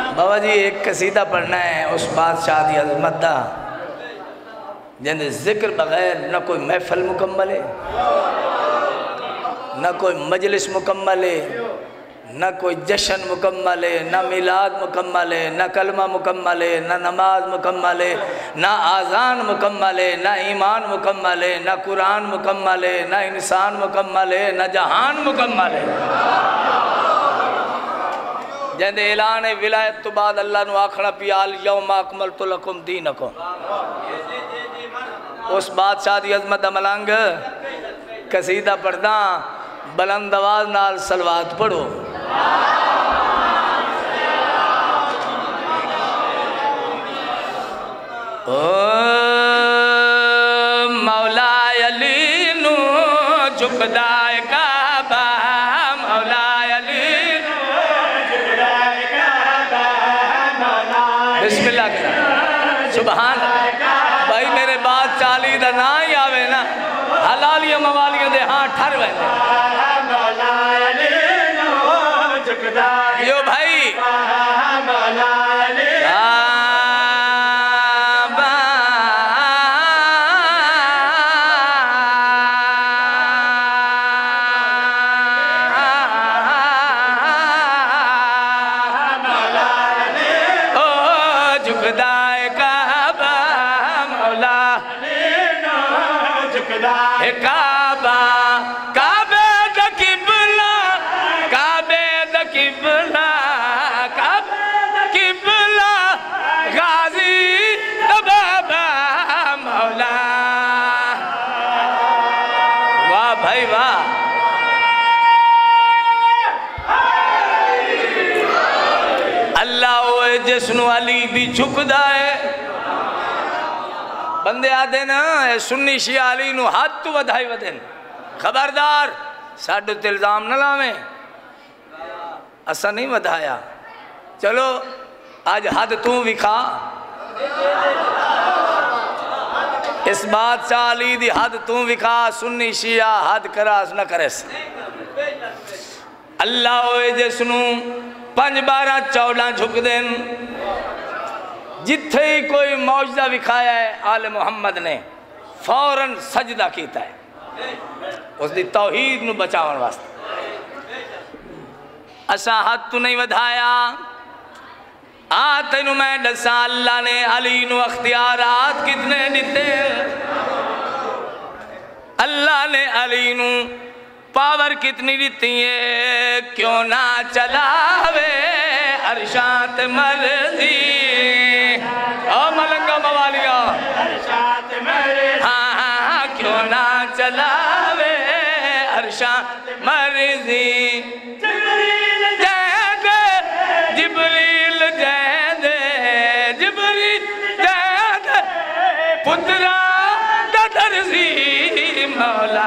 बाबा जी एक कसीदा पढ़ना है उस बादशाह दी अज़मत दा जिंदे जिक्र बगैर न कोई महफिल मुकम्मल है, न कोई मजलिस मुकम्मल है, न कोई जश्न मुकम्मल है, न मिलाद मुकम्मल है, न कलमा मुकम्मल है, न नमाज मुकम्मल है, न आज़ान मुकम्मल है, न ईमान मुकम्मल है, न कुरान मुकम्मल है, न इंसान मुकम्मल है, न जहान मुकम्मल है। जैसे ऐलान विलायत तो बाद अल्लाह ने आखना पिया अल यौम अकमलतु लकुम दीनकुम। उस बादशाह दी अज़मत दा मलंग कसीदा पढ़दा बुलंद आवाज़ नाल सलवात पढ़ो। ओ मौला अली नू झुकदा है काबा, मौला अली नू झुकदा है काबा, मौला बिस्मिल्लाह करा सुभान भाई मेरे बाद 40 दा ना ही आवे ना हलालिया मवालिया दे हाँ ठर वे मौला अली नू झुकदा यो भाई जिसनु अली भी झुकदा है बंदे आते ना सुन्नी शिया अली नू हाथ तू वधाई वधन खबरदार साडे ते इल्जाम न लावे असा नहीं वधाया चलो आज हद तू विखा इस बादशाह अली दी हद तू विखा सुन्नी शिया हद करास न करेस अल्लाह होए जिसनु 5 12 14 झुक देन जिथे ही कोई मौजदा विखाया है आले मुहम्मद ने फौरन सजदा किया है उसकी तौहीद नू बचावन वास्ते। असा हाथ तू नहीं वधाया आ तेनू मैं दसा अल्लाह ने अली नू अख्तियारात कितने दिते अल्लाह ने अली नू पावर कितनी दी है क्यों ना चलावे अरशात मर्जी ओ मलंगा मवालिया अरशात मर्जी हाँ हाँ क्यों ना चलावे अरशात मर्जी जिब्रील जय दे जिब्रील जय दे जिब्रील जय दे पुत्रा दर्जी मौला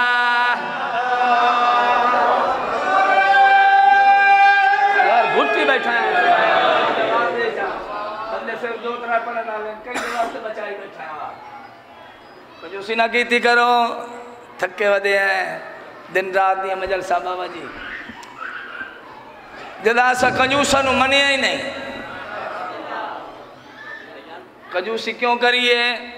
कंजूसी ना की करो थके वधे हैं दिन रात दिया मजलसा बाबा जी जदा असा कंजूसा नू मनिया ही नहीं कंजूसी क्यों करिए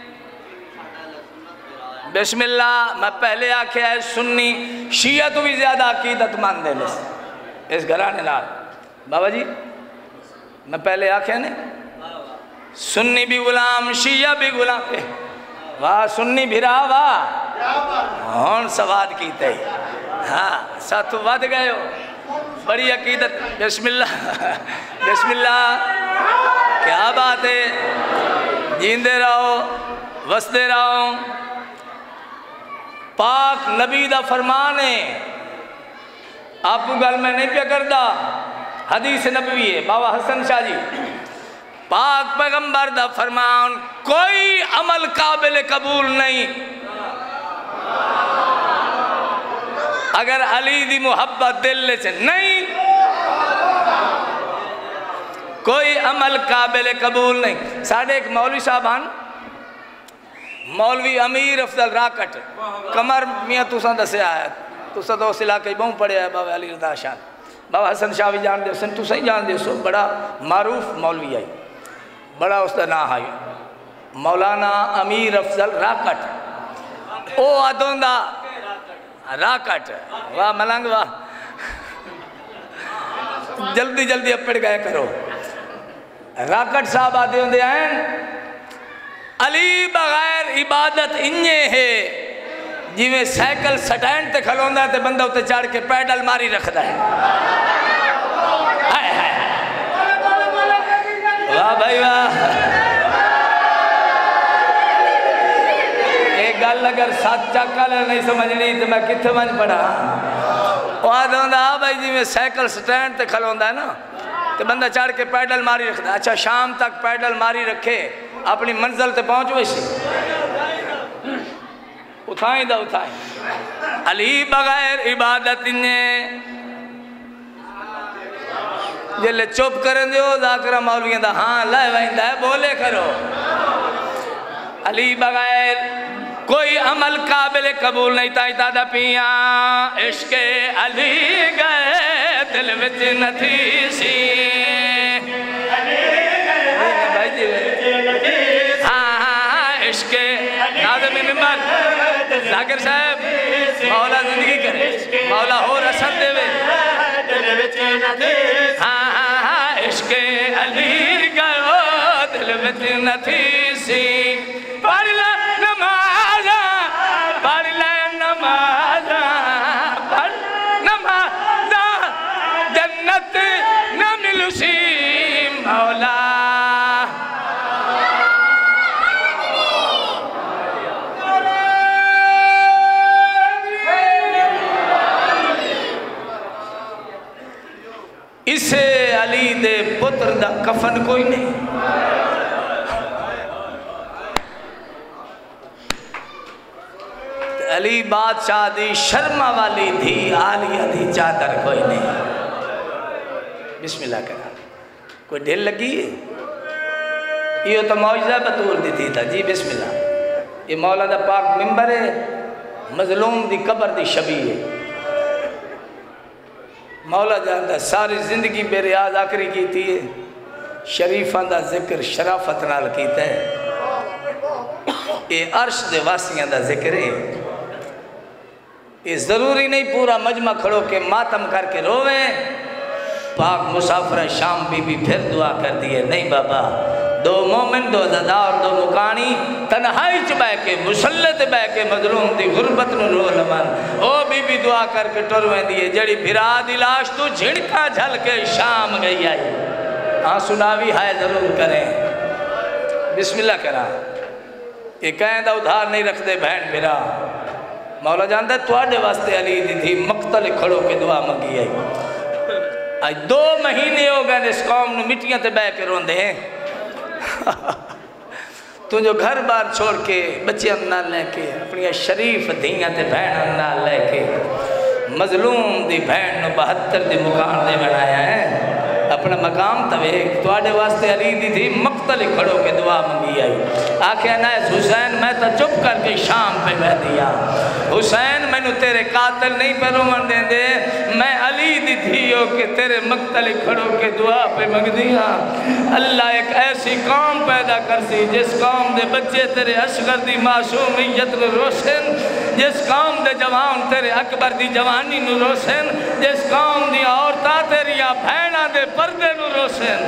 बिस्मिल्लाह मैं पहले आख्या है सुन्नी शिया तो भी ज्यादा अकीदतमंद है इस घराने नाल बाबा जी मैं पहले आख्या ने सुन्नी भी गुलाम शिया भी गुलाम वाह सुन्नी भिरा वाह हूँ सवाद कीते हाँ साथू वध गए हो बड़ी अकीदत बिस्मिल्लाह बिस्मिल्लाह क्या बात है जींदे रहो वसदे रहो पाक नबी दा फरमान है आपको गल मैं नहीं पे करता हदीस नबवी है बाबा हसन शाह जी पाक पैगंबर दा फरमान कोई अमल काबिल कबूल नहीं अगर अली दी मोहब्बत दिल से नहीं कोई अमल काबिल कबूल नहीं। साढ़े एक मौलवी साहबान मौलवी अमीर अफजल राकट कमर मियाँ तुसा दसिया है तुसा तो उस इलाके बहु पढ़िया है बाबा अली रजा शाह बाबा हसन शाह भी जान दे सन, तुम ही जान दे सो, बड़ा मारूफ मौलवी आई, बड़ा उसका नाम है मौलाना अमीर अफजल राकट। ओ आदोंदा राकट, वाह मलंग वाह, जल्दी जल्दी अपड़ गए करो। राकट साहब आते होंगे हैं अली बगैर इबादत इन्ने है जिमें साइकिल स्टैंड ते खलोंदा है ते बंदा उत्ते चढ़ के पैडल मारी रखता है। हाय हाय वाह भाई वाह। एक गल अगर सच्चा कल नहीं समझनी तो मैं किथे मंझ पड़ा। भाई जिमें साइकिल स्टैंड ते खलोंदा है ना तो बंदा चढ़ के पैडल मारी रखता। अच्छा शाम तक पैडल मारी रखे अपनी मंजिल ते पहुँच वैसे उठाई दा उठाई। अली बगैर इबादत ने जिले चुप कर दो जाकरा मौलवियों का हाँ लै वहींदा है बोले करो। अली बगैर कोई अमल काबिल कबूल नहीं था दादा पिया इश्के अली गए दिल विच नथी सी। हाँ इश्के नाज़िम मिंबर जाकिर साहब मौला जिंदगी करे मौला हो रसद देवे। हाँ हाँ इश्के अली गयो दिल विच नथी सी। पढ़ ले नमाज़ा पढ़ ले नमाज़ा पढ़ नमाज़ा जन्नत न मिलूसी मौला। इसे अली दे पुत्र दा कफन कोई नहीं। अली बादशाह दी शर्मा वाली थी आलिया दी चादर कोई नहीं। बिस्मिल्लाह करा कोई ढिल लगी है यो तो मौजज़ा बतूर दी थी था जी। बिस्मिल्लाह ये मौला दा पाक मिंबर है मजलूम दी कबर दी शबी है। मौला जानता सारी जिंदगी बेरियाज आखरी की थी शरीफा का जिक्र शराफत नाल कीता है। ये अर्श दे वासियां दा जिक्र है। ये जरूरी नहीं पूरा मजमा खड़ो के मातम करके रोवे। पाक मुसाफिर शाम बीबी फिर दुआ कर दी है नहीं बाबा दो मोमिन दो ज़दा और दो मुकानी तन्हाई च बह के मुसल्ले ते बह के मजलूम दी गुरबत नूं रो लवन। ओ बीबी दुआ करके टुर वेंदी है जड़ी भिरा दी लाश तू झिड़का झल के शाम गई आई। हाँ सुनावी हाय जरूर करें बिस्मिल्लाह करा। ये कहें दा उधार नहीं रखते बहन भिरा। मौला जानता तुहाडे वास्ते अली दी थी मकतल खड़ो के दुआ मंगी आई। आज 2 महीने हो गए इस कौम नूं मिट्टियां ते बह के रोंदे हैं। तू जो घर बार छोड़ के बच्चियां ना लेके अपनी शरीफ धियां ते भैन ना लेके मजलूम दी भैन नूं 72 दी मुकाम दे बनाया है। अपना मकाम तवे तुहाडे वास्ते अली दी थी मकतल खड़ो के दुआ मंगी आई। आख्या ना हुसैन मैं तो चुप करके शाम पे बह दिया। हुसैन मैनू तेरे कातिल नहीं पे रोवन देंदे मैं अली दी थी हो के तेरे मकतल खड़ो के दुआ पे मंग दिया। अल्लाह एक ऐसी कौम पैदा कर सी जिस कौम दे बच्चे तेरे असगर दी मासूमियत नूं रोशन, जिस कौम दे जवान तेरे अकबर दी जवानी नूं रोशन, जिस कौम दी औरतां तेरिया भैणां दे पर्दे नूं रोशन।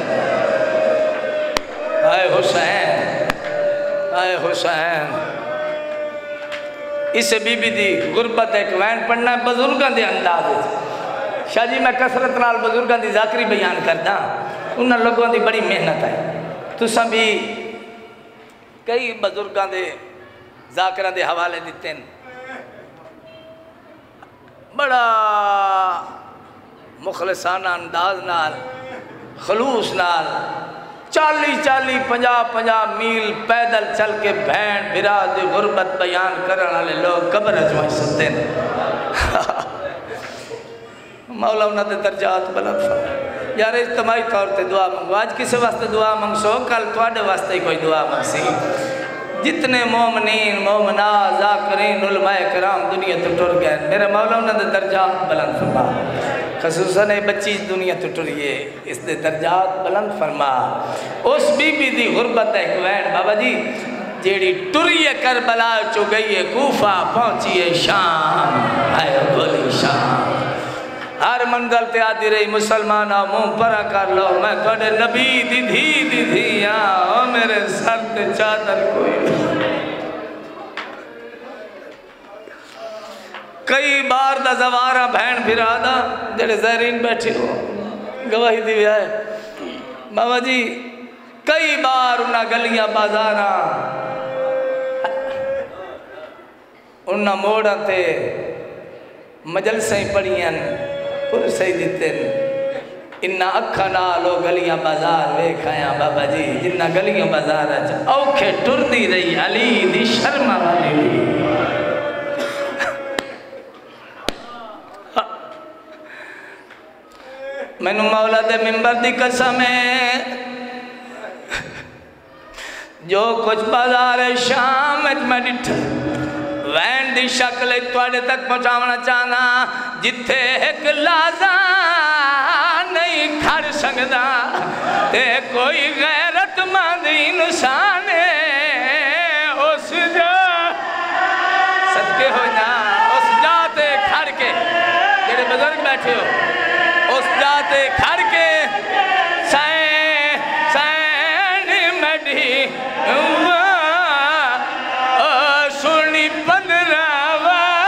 आए हुसैन आए हुसैन। इस बीबी दी गुरबत एक वैन पढ़ना बजुर्गों के अंदाज। शाह जी मैं कसरत नाल बजुर्गों की जाकरी बयान करदा। उन्होंने लोगों की बड़ी मेहनत है। तुसा भी कई बजुर्गों के जाकरा के हवाले दिते हैं। बड़ा मुखलसाना अंदाज नाल खलूस नाल 40-40, 50-50 मील पैदल चल के भैन भिरा दी गुरबत बयान करने वाले लोग कब्र च सुनते हैं। मौला उन्होंने दर्जात बुलंद फरमाए। यार इज्तमाही तौर पर दुआ मंगो। आज किसी वास्ते दुआ मंगसो कल तुहाडे वास्ते कोई दुआ मंगसी। जितने मोमनीन मोमना ज़ाकिरीन उलमाए कराम दुनिया तो टुर गए मेरे मौला उन्होंने दर्जात बुलंद फरमा खसूसन बच्ची दुनिया तो टुरिए इसके दर्जात बुलंद फरमा उस बीबी दी गुरबत एक वैन बाबा जी जेड़ी टुरिए करबला चो गई है कूफा पहुंची है शाम आए बोली शाम हर मंगल ते आदि रही मुसलमान मुंह परा कर लो मैं थोड़े नबी दीधी ओ मेरे सर ते चादर कोई कई बार दा जवारा बहन फिरा दा जेड़े ज़हरीन बैठे हो गवाही दी है बाबा जी कई बार उन्ना गलियां बाजारा उन्ना मोड़ा ते मजलसें पढ़ियन पुर सही दिते इन्ना अखा नालो गलियां बाजार वेखाया बाबा जी जिन्ना गलियां बाजार औखे टुरदी रही अली दी शर्मा वाली मैनू मौला दे मिंबर दी कसम है जो कुछ बाजार शाम मैं डिठ वैन दी शक्ल तुहाडे तक पहुंचावना चाहना जिथे एक लाजा नहीं खड़ सकदा ते कोई गैरतमंद इंसान उस जा सदके हो ना उस जाते खड़ के जेड़े बुजुर्ग बैठे हो उस जाते खड़ के सैन मडी सुनी 15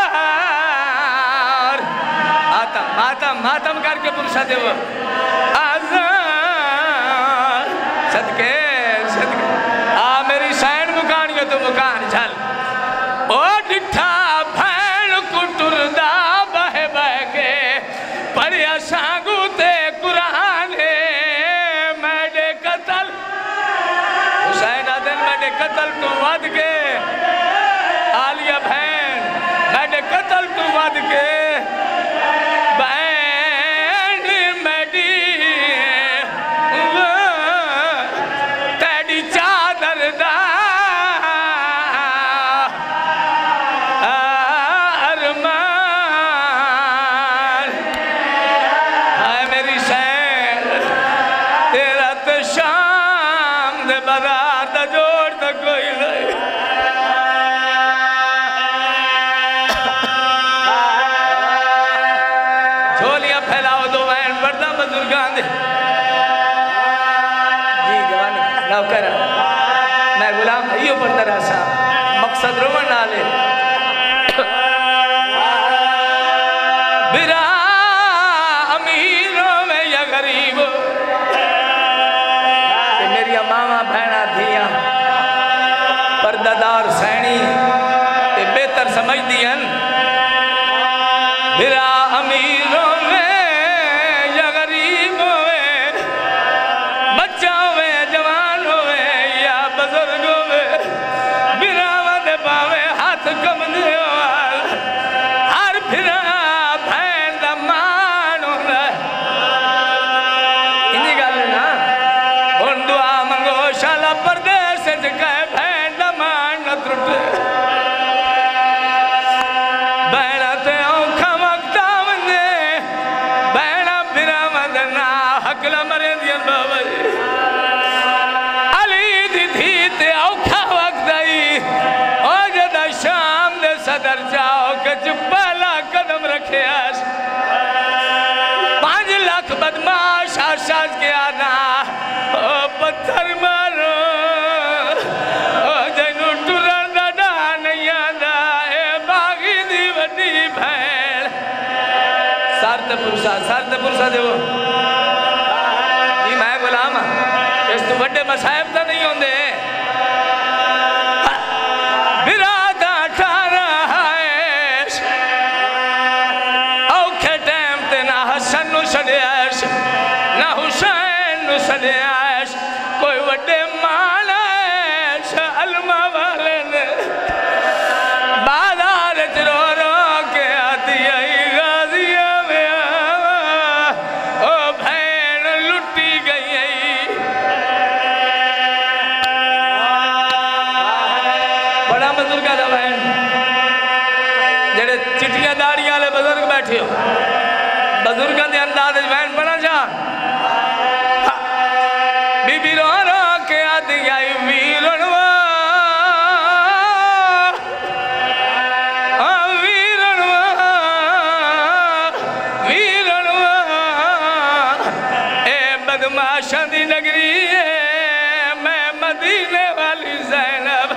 बार मातम करके पुरुषा देव आजान सदके आ मेरी सैन मुकानी तो मुकान चल ओ डिठा भैन कुटुरदा बह बह के पढ़िया सांगू ते कुरान मैडे कतल हुसैन आदन मैडे कतल तू वध के आलिया बहन मैडे कतल तू वध के बहन मैडी तेरी चादर दा अरमान हाय मेरी सैन तेरा तो शाम दे बारात जोड़ तक कोई नहीं झोलियां फैलाओ दो वैन बड़दा बुजुर्गां दे जी जवानी नौकर मैं गुलाम इहो पढ़दा रहा मकसद रोवन नाले बिरा अमीरों में या गरीब मेरिया मावा भैना धिया पर्दादार सैनी बेहतर समझदी हन बिरा अमीरों में या गरीब होवे बच्चा होवे जवान होवे या बुजुर्ग होवे बिरावद पावे हाथ कमदे हर फिरा भैन दा मान होंदा इन्नी गल ना हुण दुआ मंगो शाला परदेस च कहे भैन दा मान न त्रुटे भैना ते औखा वक्त आवंदे भैना बिरावद ना हकला मरे दियन बाबा जी अली दी थी ते औखा वक्त आई ओ जदा शाम दे सदर जाओ कच पहला कदम रखे 5 लाख बदमाश आशाज के आना ओ पत्थर मारो ओ जैनू टुरन दा डा नहीं आंदा ए बागी दी वड्डी भैन सर ते पुरसा देवो जी मैं गुलाम इस तो बड़े मसायब तो नहीं होंगे बिरादा ठारा है औखे टाइम ते ना हसन नु छड़ियास ना हुसैन नु छड़ियास कोई वड्डे मान अलमा वाले ने बाजार च रो रो के आती आई गाजिया में ओ भैन लुटी गई बैठे हो बुजुर्गों के अंदाज बहन पढ़ा जा बीबी रो रो के आदि आई वीरणवा बदमाशा दी नगरी है मैं मदीने वाली ज़ैनब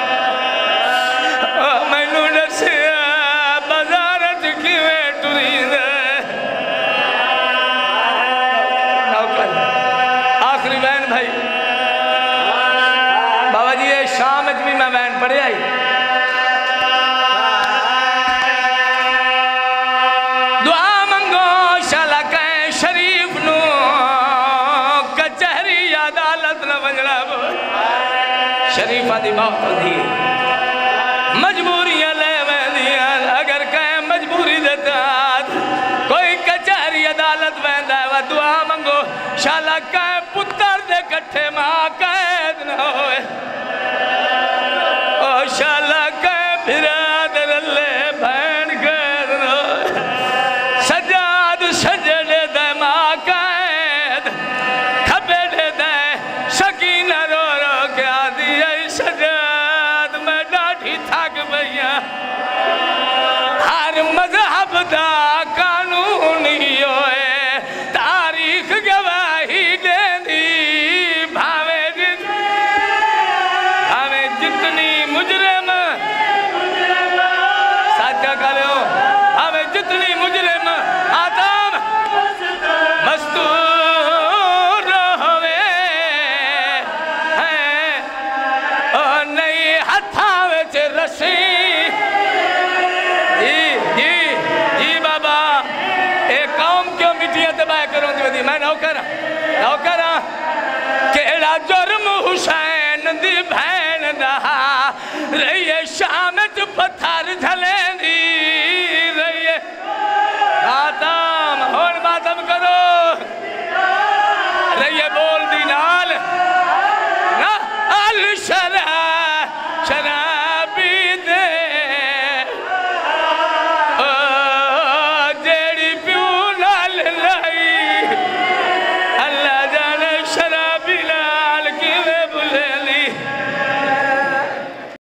मैनू दसिया बाजार च किवें टुरींदा आखिरी बहन भाई बाबा जी ये शाम च भी मैं बहन पढ़े आई दुआ मंगो शाला कै शरीफ नू शरीफा की मौत होती है मजबूरियां ले वैंदियां अगर कह मजबूरी दे तहत कोई कचहरी अदालत वैंदा है दुआ मंगो शाला कह पुत्र दे कट्ठे मां कैद न होए ओ शाला कह बिरादर ले बहन कैद न होए सजाद सजने दे मां कैद खबे दे शकीना रो रो के आदि सजाद मैं डाठी थक पईया हर मजहब दा कानून ही होए तारीख गवाही देंदी भावे जितनी मुजरिम साचा करो भावे जितनी मुजरिम आदम मस्तूर होवे नहीं हथा विच रसी जी जी जी बाबा ए कौम क्यों मिट्टियां तबाह करो दी मैं नौकर केड़ा जुर्म हुसैन दी भैन दा रही शाम च पत्थर झलेंदी